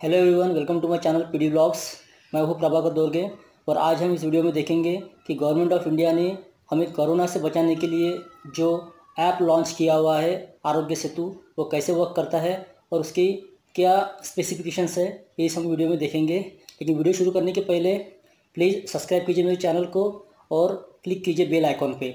Hello everyone, welcome to my channel PD vlogs. मैं हूँ प्रभाकर दोरगे और आज हम इस वीडियो में देखेंगे कि गवर्नमेंट ऑफ इंडिया ने हमें कोरोना से बचाने के लिए जो ऐप लॉन्च किया हुआ है आरोग्य सेतु, वो कैसे वर्क करता है और उसकी क्या स्पेसिफिकेशंस है, ये हम वीडियो में देखेंगे। लेकिन वीडियो शुरू करने के पहले प्लीज़ सब्सक्राइब कीजिए मेरे चैनल को और क्लिक कीजिए बेल आइकॉन पे।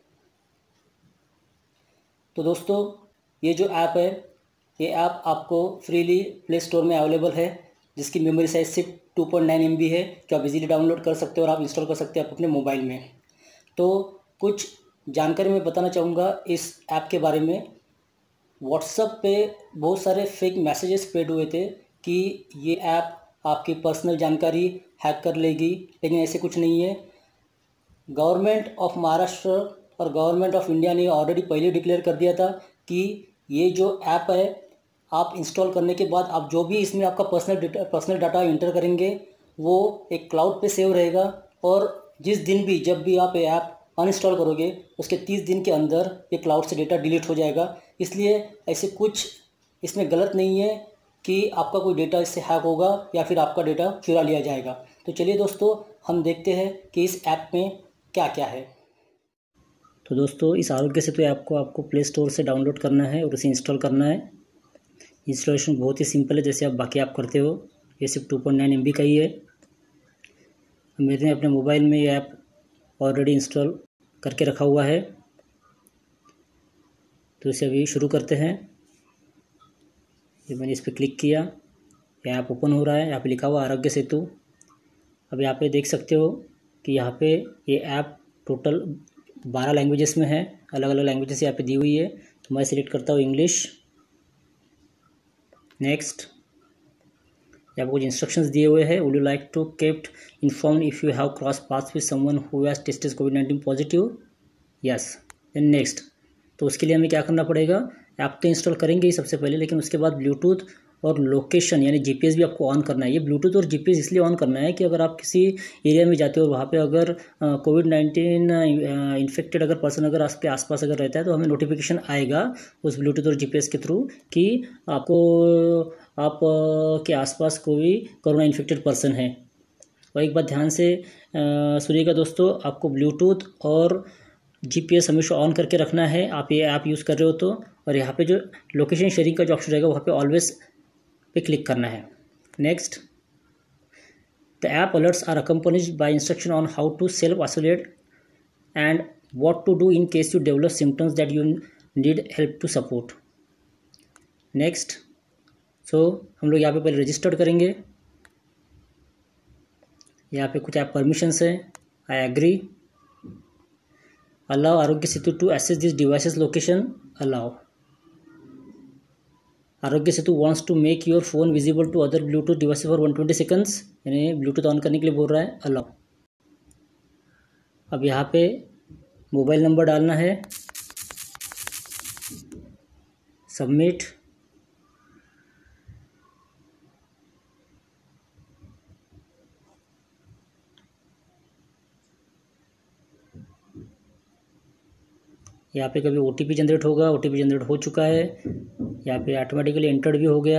तो दोस्तों, ये जो ऐप है, ये ऐप आपको फ्रीली प्ले स्टोर में अवेलेबल है, जिसकी मेमोरी साइज सिर्फ 2.9 MB है, जो आप इजीली डाउनलोड कर सकते हो और आप इंस्टॉल कर सकते हैं आप अपने मोबाइल में। तो कुछ जानकारी मैं बताना चाहूँगा इस ऐप के बारे में। व्हाट्सएप पे बहुत सारे फेक मैसेजेस स्प्रेड हुए थे कि ये ऐप आपकी पर्सनल जानकारी हैक कर लेगी, लेकिन ऐसे कुछ नहीं है। गवर्नमेंट ऑफ महाराष्ट्र और गवर्नमेंट ऑफ इंडिया ने ऑलरेडी पहले डिक्लेयर कर दिया था कि ये जो ऐप है, आप इंस्टॉल करने के बाद आप जो भी इसमें आपका पर्सनल डाटा एंटर करेंगे वो एक क्लाउड पे सेव रहेगा, और जिस दिन भी जब भी आप ये ऐप अनइंस्टॉल करोगे उसके 30 दिन के अंदर ये क्लाउड से डेटा डिलीट हो जाएगा। इसलिए ऐसे कुछ इसमें गलत नहीं है कि आपका कोई डेटा इससे हैक होगा या फिर आपका डेटा चुरा लिया जाएगा। तो चलिए दोस्तों, हम देखते हैं कि इस ऐप में क्या क्या है। तो दोस्तों, इस आरोग्य सेतु ऐप को आपको प्ले स्टोर से डाउनलोड करना है और उसे इंस्टॉल करना है। इंस्टॉलेशन बहुत ही सिंपल है, जैसे आप बाकी ऐप करते हो। ये सिर्फ 2.9 MB का ही है। मैंने अपने मोबाइल में ये ऐप ऑलरेडी इंस्टॉल करके रखा हुआ है, तो इसे अभी शुरू करते हैं। ये मैंने इस पर क्लिक किया, ये ऐप ओपन हो रहा है। यहाँ पे लिखा हुआ आरोग्य सेतु। अब यहाँ पे देख सकते हो कि यहाँ पे ये ऐप टोटल 12 लैंग्वेजेस में है। अलग अलग लैंग्वेजेस यहाँ पे दी हुई है, तो मैं सिलेक्ट करता हूँ इंग्लिश। नेक्स्ट, यहाँ पर कुछ इंस्ट्रक्शंस दिए हुए हैं। Would you like to kept inform if you have cross paths with someone who has tested COVID-19 positive? Yes. Then next, तो उसके लिए हमें क्या करना पड़ेगा? ऐप तो इंस्टॉल करेंगे ही सबसे पहले, लेकिन उसके बाद ब्लूटूथ और लोकेशन यानी GPS भी आपको ऑन करना है। ये ब्लूटूथ और GPS इसलिए ऑन करना है कि अगर आप किसी एरिया में जाते हो और वहाँ पे अगर COVID-19 इन्फेक्टेड अगर पर्सन अगर आपके आसपास अगर रहता है, तो हमें नोटिफिकेशन आएगा उस ब्लूटूथ और GPS के थ्रू कि आप के आसपास कोई कोरोना इन्फेक्टेड पर्सन है। और एक बात ध्यान से सुनिएगा दोस्तों, आपको ब्लूटूथ और GPS हमेशा ऑन करके रखना है आप ये ऐप यूज़ कर रहे हो तो। और यहाँ पे जो लोकेशन शेयरिंग का जो ऑप्शन रहेगा वहाँ पे ऑलवेज पे क्लिक करना है। Next, the app alerts are accompanied by instruction on how to self isolate and what to do in case you develop symptoms that you need help to support. Next, so हम लोग यहाँ पे पहले registered करेंगे। यहाँ पे कुछ app permissions है। आई agree. Allow Arogya Setu to access this devices location. Allow. Arogya Setu wants to make your phone visible to other Bluetooth devices for 120 seconds, यानी ब्लूटूथ ऑन करने के लिए बोल रहा है। अलाउ। अब यहाँ पे मोबाइल नंबर डालना है। सबमिट। यहाँ पे कभी OTP जनरेट होगा, OTP जनरेट हो चुका है। यहाँ पे ऑटोमेटिकली एंटर्ड भी हो गया।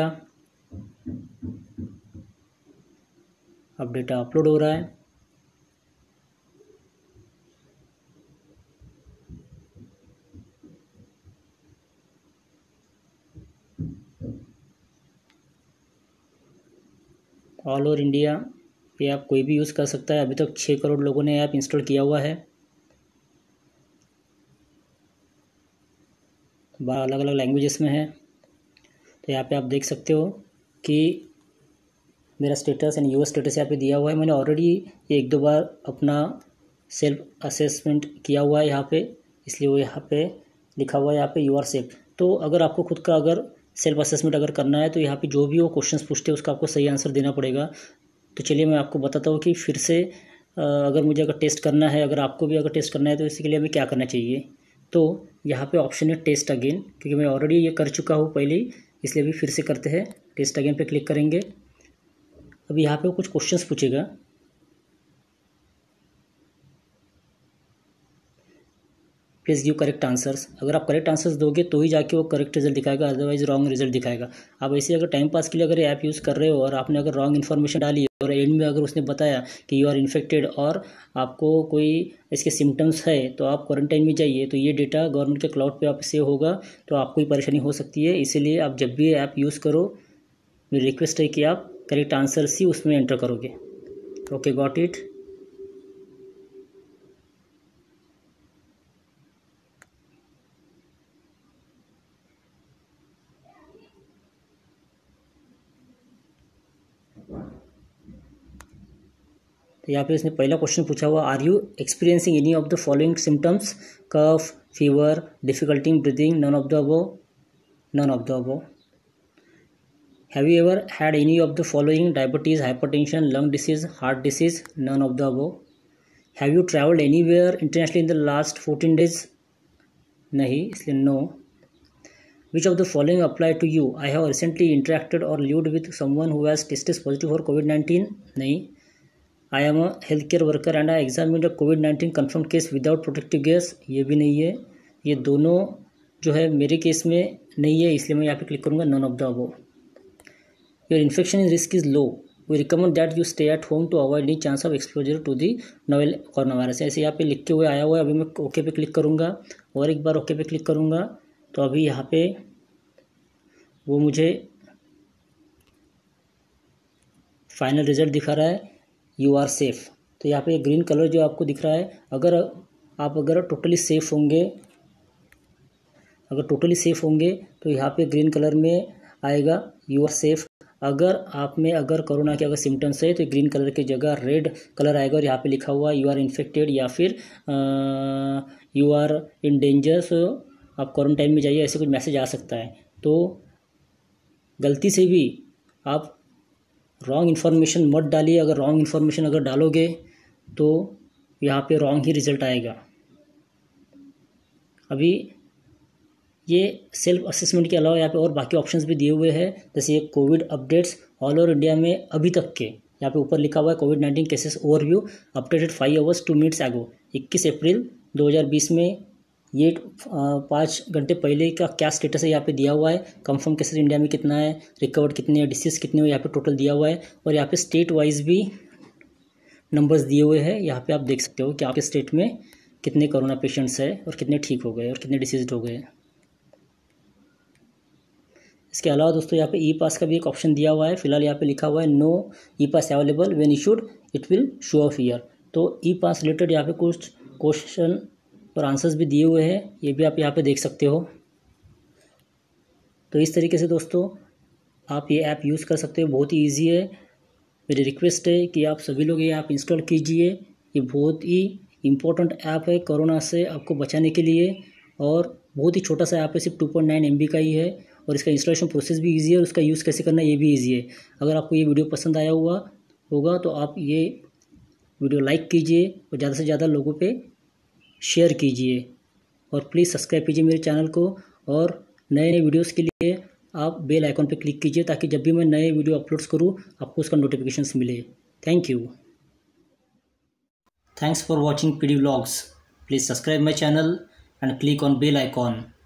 अब डेटा अपलोड हो रहा है। ऑल ओवर इंडिया ये ऐप कोई भी यूज़ कर सकता है। अभी तक 6 करोड़ लोगों ने ऐप इंस्टॉल किया हुआ है। 12 अलग अलग लैंग्वेजेस में है। तो यहाँ पे आप देख सकते हो कि मेरा स्टेटस यानी यूएस स्टेटस यहाँ पे दिया हुआ है। मैंने ऑलरेडी 1-2 बार अपना सेल्फ असेसमेंट किया हुआ है यहाँ पे, इसलिए वो यहाँ पे लिखा हुआ है यहाँ पे यू आर सेफ। तो अगर आपको खुद का अगर सेल्फ असेसमेंट अगर करना है तो यहाँ पे जो भी वो क्वेश्चंस पूछते हैं उसका आपको सही आंसर देना पड़ेगा। तो चलिए मैं आपको बताता हूँ कि फिर से अगर मुझे अगर टेस्ट करना है, अगर आपको भी अगर टेस्ट करना है, तो इसके लिए हमें क्या करना चाहिए। तो यहाँ पे ऑप्शन है टेस्ट अगेन, क्योंकि मैं ऑलरेडी ये कर चुका हूँ पहले ही, इसलिए भी फिर से करते हैं। टेस्ट अगेन पे क्लिक करेंगे। अब यहाँ पे कुछ क्वेश्चंस पूछेगा। Please give correct answers. अगर आप करेक्ट आंसर्स दोगे तो ही जाके वो करेक्ट रिजल्ट दिखाएगा, अदरवाइज रॉन्ग रिजल्ट दिखाएगा। आप ऐसे अगर टाइम पास के लिए अगर ऐप यूज़ कर रहे हो और आपने अगर रॉन्ग इन्फॉर्मेशन डाली और एंड में अगर उसने बताया कि यू आर इन्फेक्टेड और आपको कोई इसके सिम्टम्स है तो आप क्वारंटाइन में जाइए, तो ये डेटा गवर्नमेंट के क्लाउड पे आप सेव होगा, तो आपको ही परेशानी हो सकती है। इसीलिए आप जब भी ऐप यूज़ करो, मेरी रिक्वेस्ट है कि आप करेक्ट आंसर्स ही उसमें एंटर करोगे। Okay, got it. तो यहाँ पे इसने पहला क्वेश्चन पूछा हुआ, are you experiencing any of the following symptoms, cough, fever, difficulty in breathing, none of the above, none of the above. Have you ever had any of the following, diabetes, hypertension, lung disease, heart disease, none of the above. Have you travelled anywhere internationally in the last 14 days, नहीं, इसलिए no. Which of the following apply to you, I have recently interacted और lived with someone who has tested positive for कोविड-19, नहीं। I am a health care worker and I examined a कोविड-19 confirm case without protective gears, ये भी नहीं है। ये दोनों जो है मेरे केस में नहीं है, इसलिए मैं यहाँ पे क्लिक करूँगा none of the above. Your infection in risk is low, we recommend that you stay at home to avoid any chance of exposure to the novel corona virus, ऐसे यहाँ पे लिखे हुए आया हुआ है। अभी मैं ओके पे क्लिक करूँगा और एक बार ओके पे क्लिक करूँगा, तो अभी यहाँ पे वो मुझे फाइनल रिजल्ट दिखा रहा है, यू आर सेफ़। तो यहाँ पे ग्रीन कलर जो आपको दिख रहा है, अगर टोटली सेफ़ होंगे, तो यहाँ पे ग्रीन कलर में आएगा यू आर सेफ़। अगर कोरोना के अगर सिम्टम्स है तो ग्रीन कलर की जगह रेड कलर आएगा और यहाँ पे लिखा हुआ यू आर इन्फेक्टेड या फिर you are in danger, so आप क्वारंटाइन में जाइए, ऐसे कुछ मैसेज आ सकता है। तो गलती से भी आप रॉन्ग इन्फॉर्मेशन मत डालिए। अगर रॉन्ग इन्फॉर्मेशन अगर डालोगे तो यहाँ पे रॉन्ग ही रिजल्ट आएगा। अभी ये सेल्फ असेसमेंट के अलावा यहाँ पे और बाकी ऑप्शंस भी दिए हुए हैं, जैसे ये COVID updates all over India में अभी तक के, यहाँ पे ऊपर लिखा हुआ है कोविड-19 cases overview updated 5 hours 2 minutes एगो, 21 अप्रैल 2020 में। ये 5 घंटे पहले का क्या स्टेटस है यहाँ पे दिया हुआ है। कंफर्म केसेस इंडिया में कितना है, रिकवर्ड कितने हैं, डिसीज कितने हैं, यहाँ पे टोटल दिया हुआ है। और यहाँ पे स्टेट वाइज भी नंबर्स दिए हुए हैं, यहाँ पे आप देख सकते हो कि आपके स्टेट में कितने कोरोना पेशेंट्स हैं और कितने ठीक हो गए और कितने डिसीज हो गए। इसके अलावा दोस्तों यहाँ पे ई पास का भी एक ऑप्शन दिया हुआ है। फिलहाल यहाँ पे लिखा हुआ है no E pass available when issued it will show of year. तो ई पास रिलेटेड यहाँ पे कुछ क्वेश्चन और आंसर्स भी दिए हुए हैं, ये भी आप यहाँ पे देख सकते हो। तो इस तरीके से दोस्तों आप ये ऐप यूज़ कर सकते हो, बहुत ही ईजी है। मेरी रिक्वेस्ट है कि आप सभी लोग ये ऐप इंस्टॉल कीजिए। ये बहुत ही इम्पोर्टेंट ऐप है कोरोना से आपको बचाने के लिए, और बहुत ही छोटा सा ऐप है, सिर्फ 2.9 MB का ही है। और इसका इंस्टॉलेशन प्रोसेस भी ईजी है और उसका यूज़ कैसे करना है ये भी ईजी है। अगर आपको ये वीडियो पसंद आया होगा तो आप ये वीडियो लाइक कीजिए और ज़्यादा से ज़्यादा लोगों पे शेयर कीजिए, और प्लीज़ सब्सक्राइब कीजिए मेरे चैनल को। और नए नए वीडियोस के लिए आप बेल आइकॉन पे क्लिक कीजिए, ताकि जब भी मैं नए वीडियो अपलोड्स करूँ आपको उसका नोटिफिकेशंस मिले। Thank you. Thanks for watching PD Vlogs. Please subscribe my channel and click on bell icon.